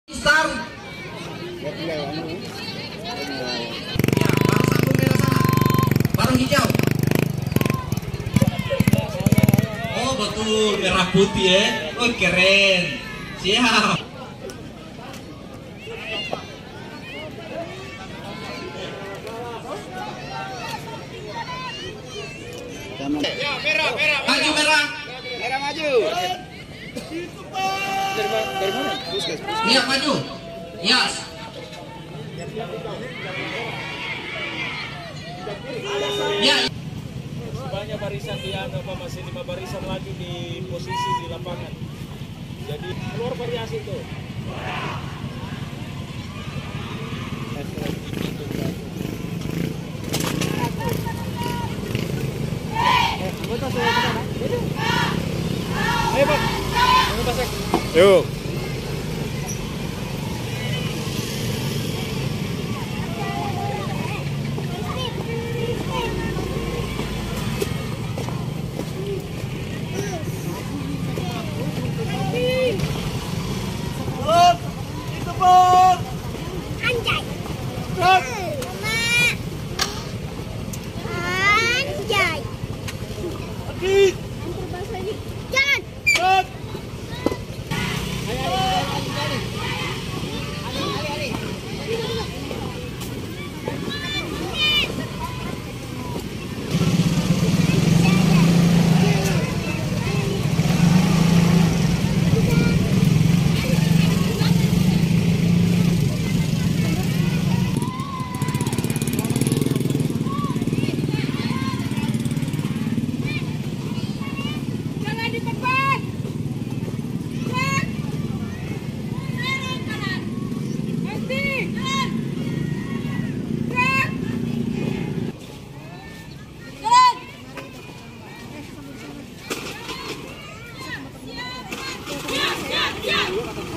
Start. Ya, bareng sambung merah sana. Bareng hijau. Oh betul, merah putih ya. Oh keren. Siap. Ya, merah. Maju merah. Merah maju. Dari mana? Iya maju. Yes. Ya. Banyak barisan di masih 5 barisan lagi di posisi di lapangan. Jadi keluar variasi itu. Ayo Pak. Yuk. Anjay. Anjay. Jalan. Jangan dipepat. Jalan. Dorong kanan. Nanti. Jalan. Gerak. Jalan. Siap.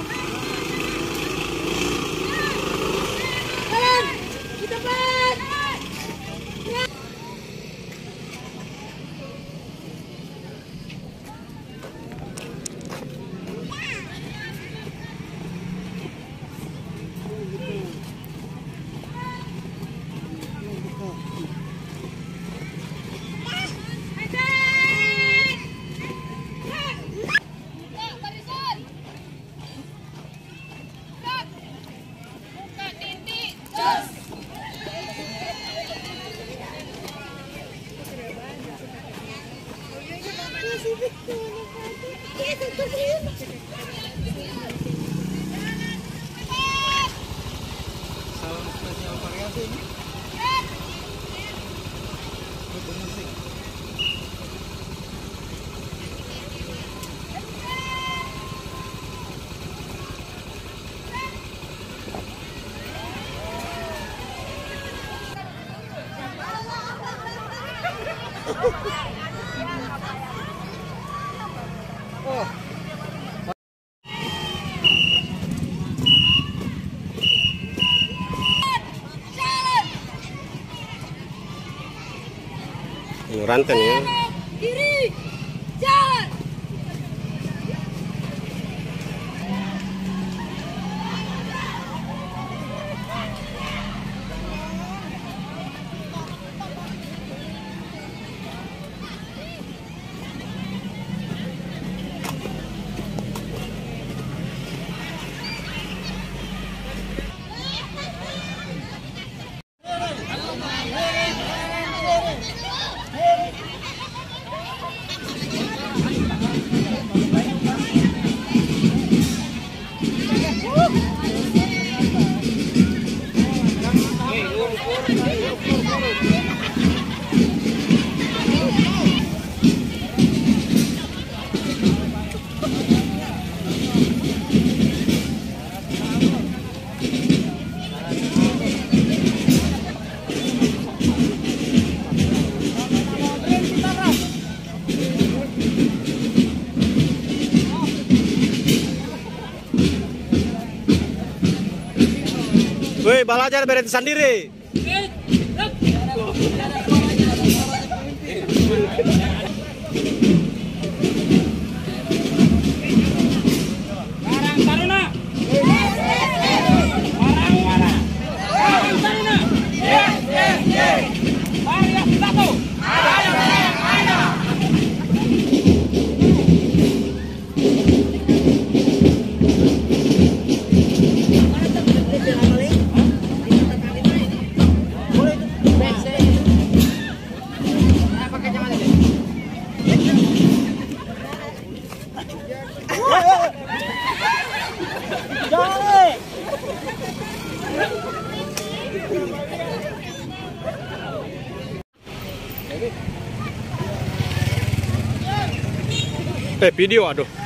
Jalan. Di depan. Salam spesial variasi ini. Ranten ya. Kiri. Jalan. Woi, balajar berhenti sendiri. Taruna. Video aduh.